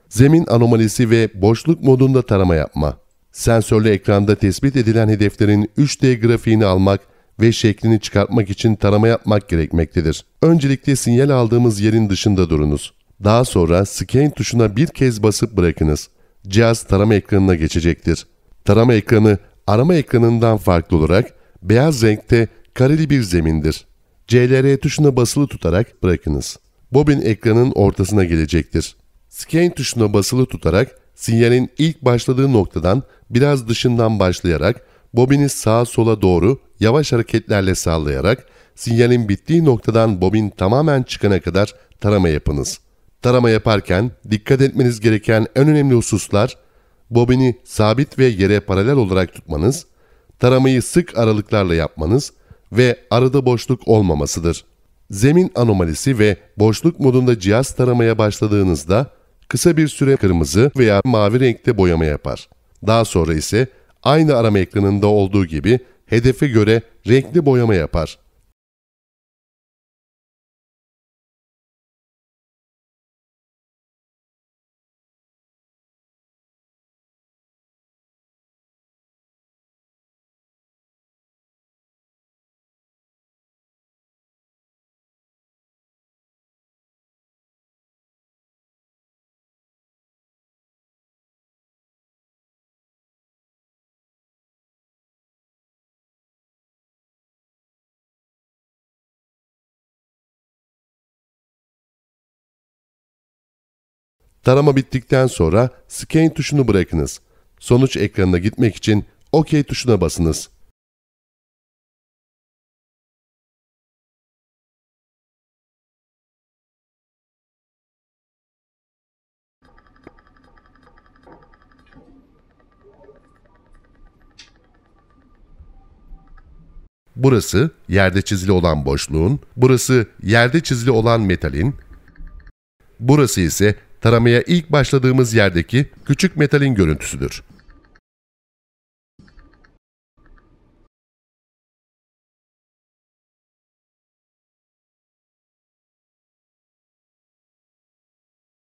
Zemin anomalisi ve boşluk modunda tarama yapma. Sensörlü ekranda tespit edilen hedeflerin 3D grafiğini almak ve şeklini çıkartmak için tarama yapmak gerekmektedir. Öncelikle sinyal aldığımız yerin dışında durunuz. Daha sonra Scan tuşuna bir kez basıp bırakınız. Cihaz tarama ekranına geçecektir. Tarama ekranı arama ekranından farklı olarak beyaz renkte kareli bir zemindir. CLR tuşuna basılı tutarak bırakınız. Bobin ekranın ortasına gelecektir. Scan tuşuna basılı tutarak sinyalin ilk başladığı noktadan biraz dışından başlayarak bobini sağa sola doğru yavaş hareketlerle sallayarak sinyalin bittiği noktadan bobin tamamen çıkana kadar tarama yapınız. Tarama yaparken dikkat etmeniz gereken en önemli hususlar, bobini sabit ve yere paralel olarak tutmanız, taramayı sık aralıklarla yapmanız ve arada boşluk olmamasıdır. Zemin anomalisi ve boşluk modunda cihaz taramaya başladığınızda kısa bir süre kırmızı veya mavi renkte boyama yapar. Daha sonra ise aynı arama ekranında olduğu gibi hedefe göre renkli boyama yapar. Tarama bittikten sonra Scan tuşunu bırakınız. Sonuç ekranına gitmek için OK tuşuna basınız. Burası yerde çizili olan boşluğun, burası yerde çizili olan metalin, burası ise taramaya ilk başladığımız yerdeki küçük metalin görüntüsüdür.